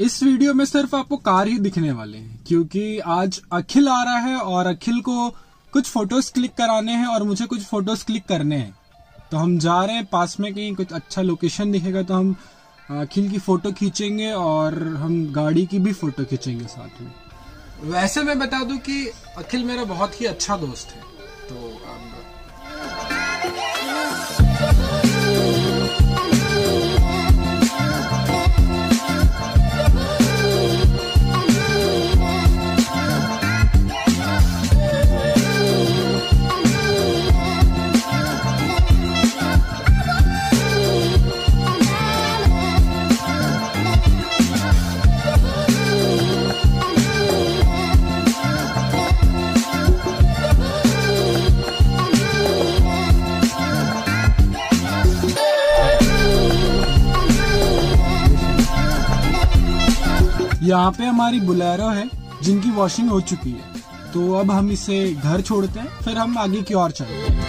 इस वीडियो में सिर्फ आपको कार ही दिखने वाले हैं, क्योंकि आज अखिल आ रहा है और अखिल को कुछ फोटोज क्लिक कराने हैं और मुझे कुछ फोटोज क्लिक करने हैं। तो हम जा रहे हैं, पास में कहीं कुछ अच्छा लोकेशन दिखेगा तो हम अखिल की फोटो खींचेंगे और हम गाड़ी की भी फोटो खींचेंगे साथ में। वैसे मैं बता दूं कि अखिल मेरा बहुत ही अच्छा दोस्त है, तो यहाँ पे हमारी बोलेरो है जिनकी वॉशिंग हो चुकी है, तो अब हम इसे घर छोड़ते हैं, फिर हम आगे की ओर चलते हैं।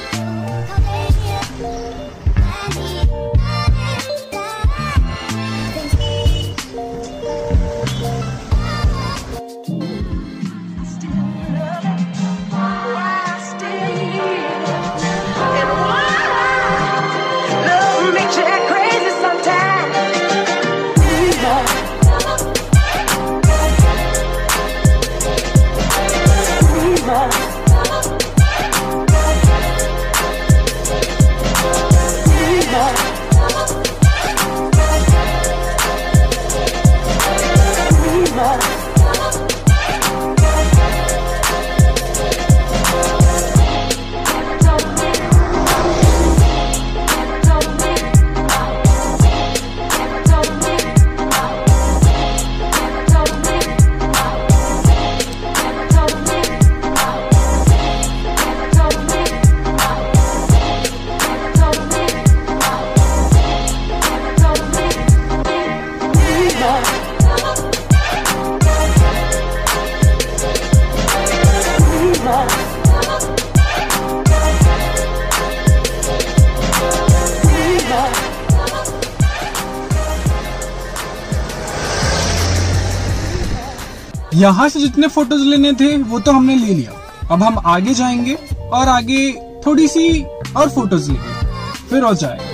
यहाँ से जितने फोटोज लेने थे वो तो हमने ले लिया। अब हम आगे जाएंगे और आगे थोड़ी सी और फोटोज लेंगे, फिर हो जाएगा।